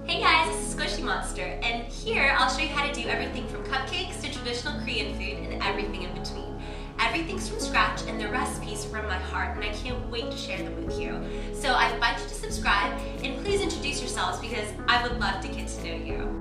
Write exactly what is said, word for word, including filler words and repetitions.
Hey guys, this is Squishy Monster, and here I'll show you how to do everything from cupcakes to traditional Korean food and everything in between. Everything's from scratch and the recipes from my heart, and I can't wait to share them with you. So I invite you to subscribe and please introduce yourselves because I would love to get to know you.